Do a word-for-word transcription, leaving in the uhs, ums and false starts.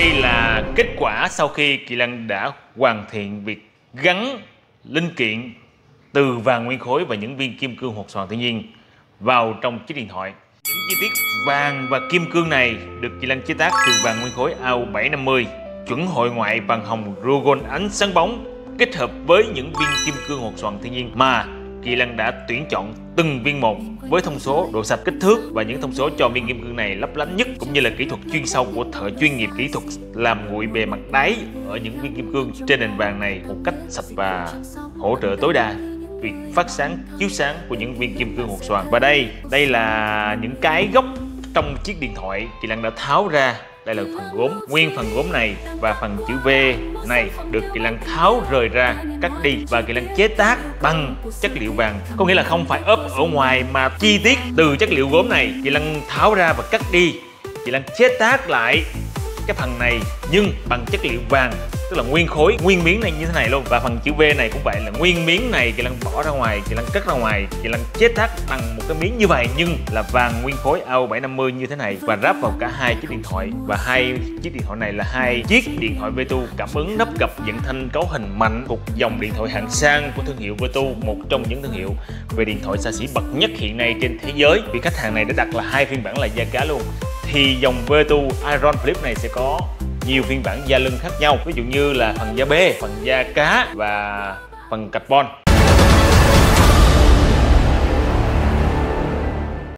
Đây là kết quả sau khi Kỳ Lân đã hoàn thiện việc gắn linh kiện từ vàng nguyên khối và những viên kim cương hột xoàn thiên nhiên vào trong chiếc điện thoại. Những chi tiết vàng và kim cương này được Kỳ Lân chế tác từ vàng nguyên khối A U bảy năm mươi, chuẩn hội ngoại vàng hồng Rogon ánh sáng bóng, kết hợp với những viên kim cương hột xoàn thiên nhiên mà Kỳ Lân đã tuyển chọn từng viên một với thông số, độ sạch, kích thước và những thông số cho viên kim cương này lấp lánh nhất, cũng như là kỹ thuật chuyên sâu của thợ chuyên nghiệp, kỹ thuật làm nguội bề mặt đáy ở những viên kim cương trên nền vàng này một cách sạch và hỗ trợ tối đa việc phát sáng, chiếu sáng của những viên kim cương hột xoàn. Và đây, đây là những cái gốc trong chiếc điện thoại Kỳ Lân đã tháo ra. Đây là phần gốm, nguyên phần gốm này và phần chữ V này được Kỳ Lân tháo rời ra, cắt đi và Kỳ Lân chế tác bằng chất liệu vàng. Có nghĩa là không phải ốp ở ngoài mà chi tiết từ chất liệu gốm này Kỳ Lân tháo ra và cắt đi. Kỳ Lân chế tác lại cái phần này nhưng bằng chất liệu vàng, tức là nguyên khối, nguyên miếng này như thế này luôn. Và phần chữ V này cũng vậy, là nguyên miếng này Kỳ Lân bỏ ra ngoài, Kỳ Lân cất ra ngoài, Kỳ Lân chế tác bằng một cái miếng như vậy nhưng là vàng nguyên khối A U bảy năm mươi như thế này và ráp vào cả hai chiếc điện thoại. Và hai chiếc điện thoại này là hai chiếc điện thoại Vertu cảm ứng nắp gập dẫn thanh cấu hình mạnh, thuộc dòng điện thoại hạng sang của thương hiệu Vertu, một trong những thương hiệu về điện thoại xa xỉ bậc nhất hiện nay trên thế giới. Vì khách hàng này đã đặt là hai phiên bản là da cá luôn, thì dòng Vertu Iron Flip này sẽ có nhiều phiên bản da lưng khác nhau, ví dụ như là phần da bê, phần da cá và phần carbon.